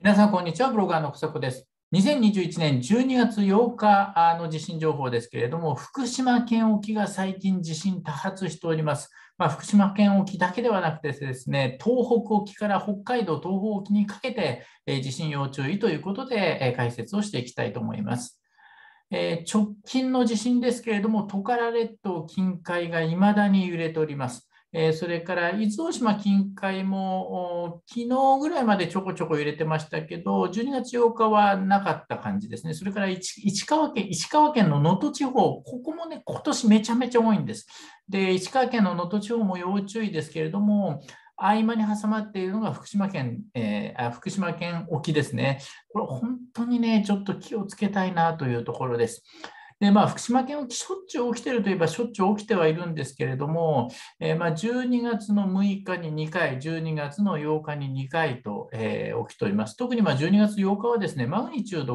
皆さん、こんにちは。ブロガーの草子です。2021年12月8日の地震情報ですけれども、福島県沖が最近地震多発しております。福島県沖だけではなくてですね、東北沖から北海道、東方沖にかけて地震要注意ということで解説をしていきたいと思います。直近の地震ですけれども、トカラ列島近海が未だに揺れております。それから伊豆大島近海も昨日ぐらいまでちょこちょこ揺れてましたけど、12月8日はなかった感じですね。それから石川県の能登地方、ここもね、今年めちゃめちゃ多いんです。で、石川県の能登地方も要注意ですけれども、合間に挟まっているのが福島県沖ですね。これ本当にね、ちょっと気をつけたいなというところです。で、福島県沖しょっちゅう起きているといえばしょっちゅう起きてはいるんですけれども、12月の6日に2回、12月の8日に2回と、起きております。特に12月8日はですね、マグニチュード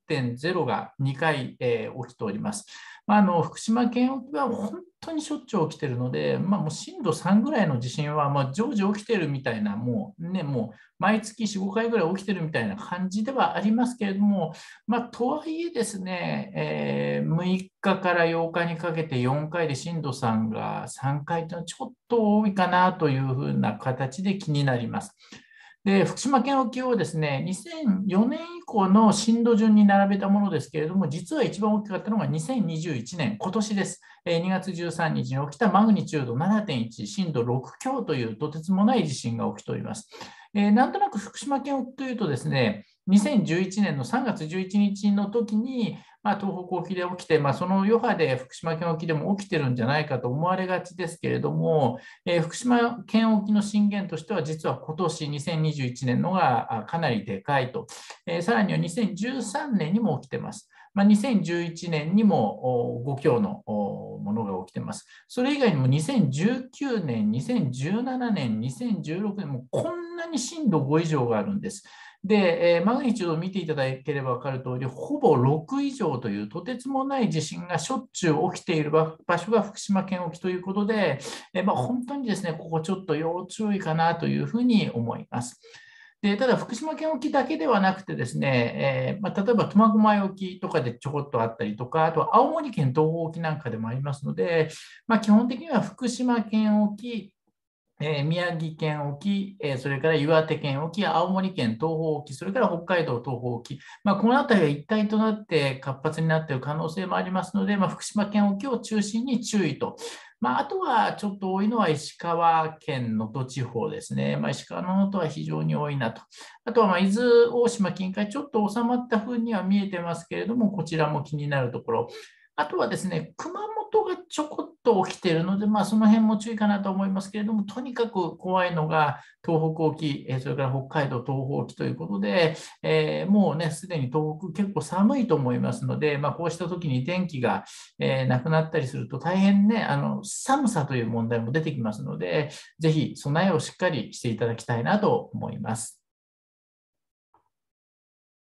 5.0が2回、起きております。福島県沖は本当にしょっちゅう起きているので、もう震度3ぐらいの地震は常時起きているみたいな、もう毎月4、5回ぐらい起きているみたいな感じではありますけれども、とはいえですね、6日から8日にかけて4回で震度3が3回というのはちょっと多いかなというふうな形で気になります。で、福島県沖をですね、2004年以降の震度順に並べたものですけれども、実は一番大きかったのが2021年、今年です。2月13日に起きたマグニチュード7.1、震度6強というとてつもない地震が起きております。なんとなく福島県沖というとですね、2011年の3月11日の時に、東北沖で起きて、その余波で福島県沖でも起きてるんじゃないかと思われがちですけれども、福島県沖の震源としては、実は今年2021年のがかなりでかいと、さらには2013年にも起きてます。2011年にも5強のものが起きています。それ以外にも2019年、2017年、2016年もこんなに震度5以上があるんです。で、マグニチュードを見ていただければ分かる通り、ほぼ6以上というとてつもない地震がしょっちゅう起きている場所が福島県沖ということで、本当にですね、ここちょっと要注意かなというふうに思います。で、ただ、福島県沖だけではなくてですね、例えば苫小牧沖とかでちょこっとあったりとか、あとは青森県東方沖なんかでもありますので、基本的には福島県沖、宮城県沖、それから岩手県沖、青森県東方沖、それから北海道東方沖、この辺りが一体となって活発になっている可能性もありますので、福島県沖を中心に注意と。あとはちょっと多いのは石川県能登地方ですね。石川の能登は非常に多いなと。あとは伊豆大島近海、ちょっと収まった風には見えてますけれども、こちらも気になるところ。あとはですね、熊本がちょこっと起きているので、その辺も注意かなと思いますけれども、とにかく怖いのが東北沖、それから北海道東方沖ということで、もうね、すでに東北結構寒いと思いますので、こうした時に天気が、なくなったりすると大変ね、寒さという問題も出てきますので、ぜひ備えをしっかりしていただきたいなと思います。